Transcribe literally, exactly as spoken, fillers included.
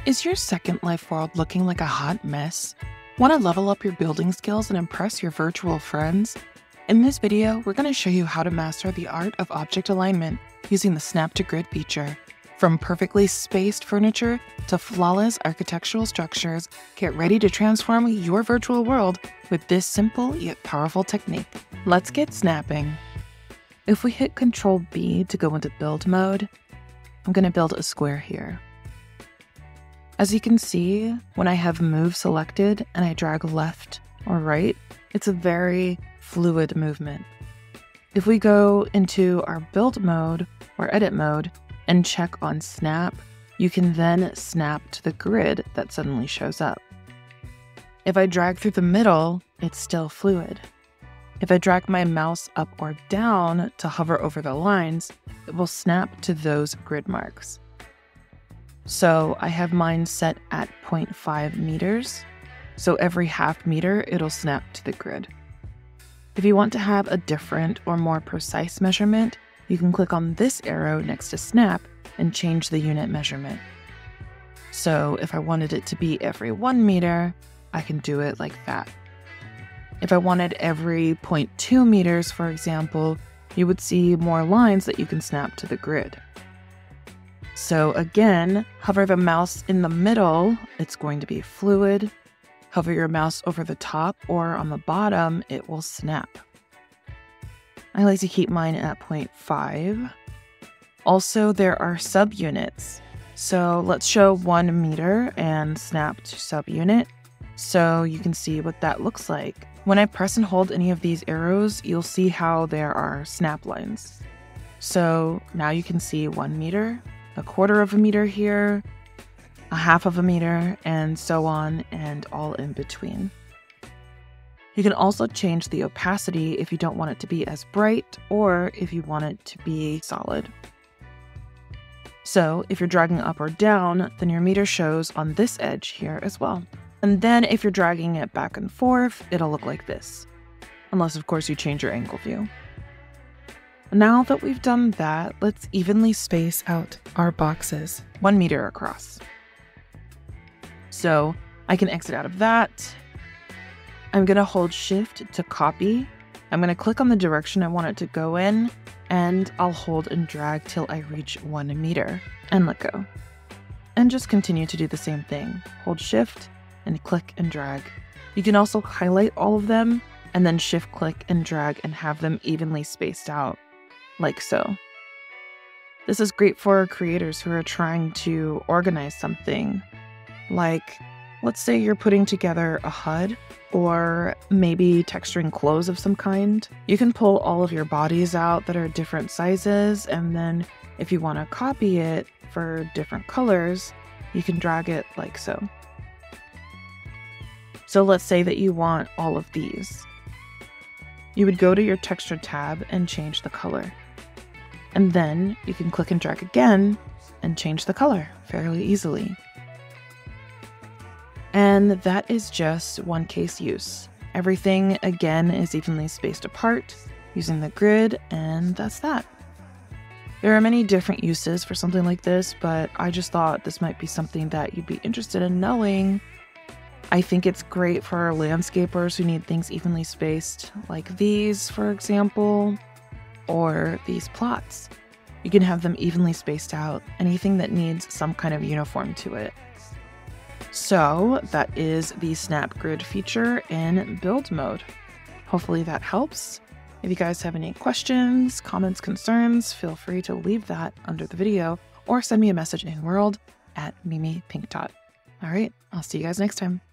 Is your Second Life world looking like a hot mess? Want to level up your building skills and impress your virtual friends? In this video, we're going to show you how to master the art of object alignment using the Snap to Grid feature. From perfectly spaced furniture to flawless architectural structures, get ready to transform your virtual world with this simple yet powerful technique. Let's get snapping. If we hit control B to go into build mode, I'm going to build a square here. As you can see, when I have move selected and I drag left or right, it's a very fluid movement. If we go into our build mode or edit mode and check on snap, you can then snap to the grid that suddenly shows up. If I drag through the middle, it's still fluid. If I drag my mouse up or down to hover over the lines, it will snap to those grid marks. So I have mine set at zero point five meters. So every half meter, it'll snap to the grid. If you want to have a different or more precise measurement, you can click on this arrow next to snap and change the unit measurement. So if I wanted it to be every one meter, I can do it like that. If I wanted every zero point two meters, for example, you would see more lines that you can snap to the grid. So again, hover the mouse in the middle, it's going to be fluid. Hover your mouse over the top or on the bottom, it will snap. I like to keep mine at zero point five. Also, there are subunits. So let's show one meter and snap to subunit so you can see what that looks like. When I press and hold any of these arrows, you'll see how there are snap lines. So now you can see one meter, a quarter of a meter here, a half of a meter, and so on and all in between. You can also change the opacity if you don't want it to be as bright or if you want it to be solid. So if you're dragging up or down, then your meter shows on this edge here as well. And then if you're dragging it back and forth, it'll look like this. Unless, of course, you change your angle view. Now that we've done that, let's evenly space out our boxes, one meter across. So I can exit out of that. I'm gonna hold shift to copy. I'm gonna click on the direction I want it to go in, and I'll hold and drag till I reach one meter and let go. And just continue to do the same thing. Hold shift and click and drag. You can also highlight all of them and then shift click and drag and have them evenly spaced out. Like so. This is great for creators who are trying to organize something. Like, let's say you're putting together a H U D or maybe texturing clothes of some kind. You can pull all of your bodies out that are different sizes, and then if you want to copy it for different colors, you can drag it like so. So let's say that you want all of these. You would go to your texture tab and change the color. And then you can click and drag again and change the color fairly easily. And that is just one case use. Everything, again, is evenly spaced apart using the grid, and that's that. There are many different uses for something like this, but I just thought this might be something that you'd be interested in knowing. I think it's great for landscapers who need things evenly spaced, like these, for example. Or these plots. You can have them evenly spaced out, anything that needs some kind of uniform to it. So that is the Snap Grid feature in build mode. Hopefully that helps. If you guys have any questions, comments, concerns, feel free to leave that under the video or send me a message in World at Mimi Pinkdot. All right, I'll see you guys next time.